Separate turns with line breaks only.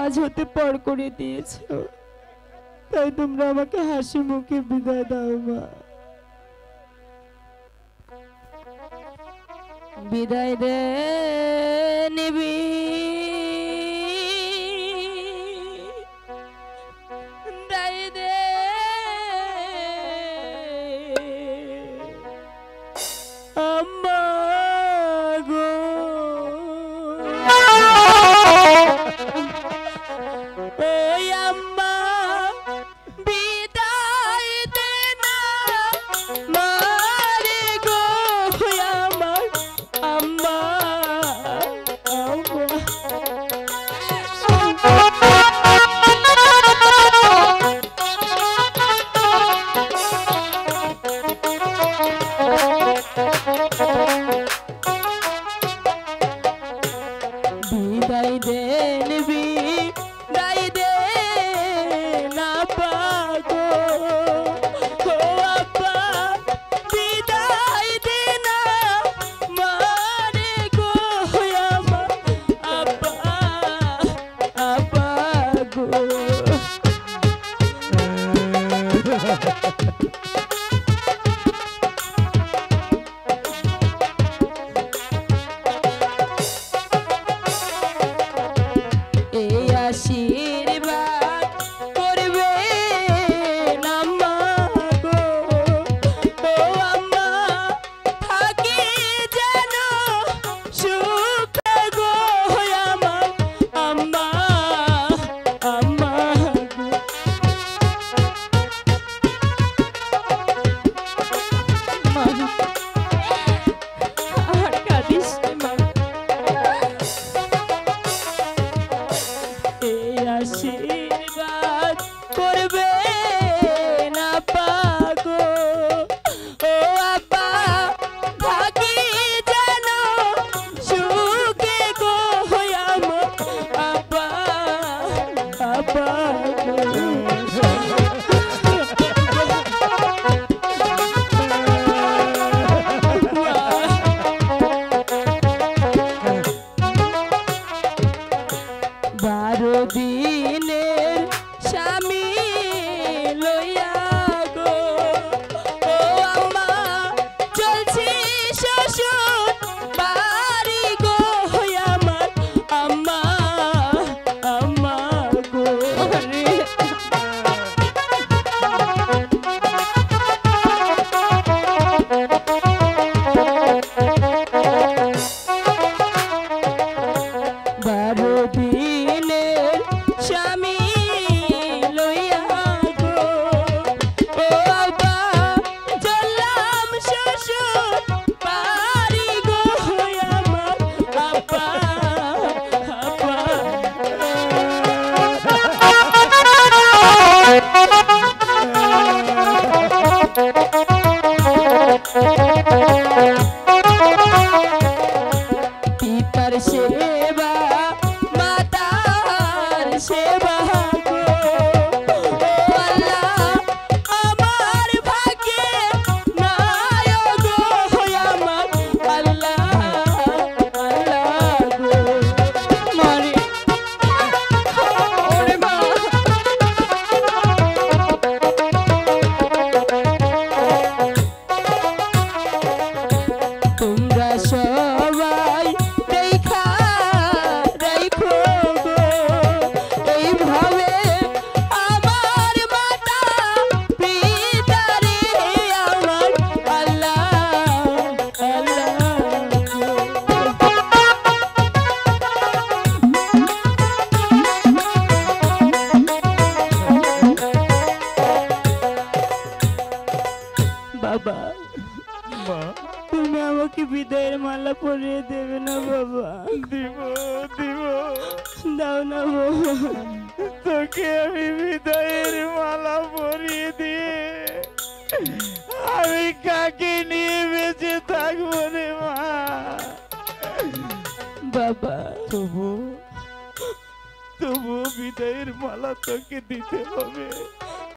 আজ হতে পর করে দিয়েছো, তাই তোমরা আমাকে হাসি মুখে বিদায় দাও মা। বিদায় দে নিবি বিদায় দে আম্মা গো। ওই আম্মা বিদায় দে না মারে গো আমার আম্মা আম্মা। বিদায় দে নিবি বিদায় দে না পাগো ও আব্বা বিদায় দে না মারে গো আমার আব্বা আব্বা গো। এই আশীর্বাদ করবে না মা গো ও আম্মা থাকি যেন সুখে গো আমার আম্মা আম্মা গো। মা আর কাঁদিস না মা। এই আশীর্বাদ করবে না পাগো ও আব্বা থাকি যেন সুখে গো আমার আব্বা আব্বা গো। বারো দিনের স্বামী লইয়া গো ও আম্মা চলছি শ্বশুর বাড়ি গো আমার আম্মা আম্মা গো। বারো দিনের স্বামী লইয়া গো ও আব্বা চললাম শ্বশুর বাড়ি গো আমার আব্বা আব্বা। পিতার সেবা মাতার সেবা গো ও আল্লাহ আমার ভাগ্যে নাই গো আমার আল্লাহ আল্লাহ গো। মারে ওরে মা তোমরা সবাই দেখা রাখো গো এইভাবে আমার মাতা পিতারে আমার আল্লাহ আল্লাহ গো। বাবা
মা
তুমি আমাকে বিদায়ের মালা পরিয়ে দেবে না বাবা?
দিব দিব
দাও না বাবা।
তোকে আমি বিদায়ের মালা পরিয়ে দিয়ে আমি কাকে নিয়ে বেঁচে থাকবো রে মা।
বাবা
তবু তবু বিদায়ের মালা তোকে দিতে হবে।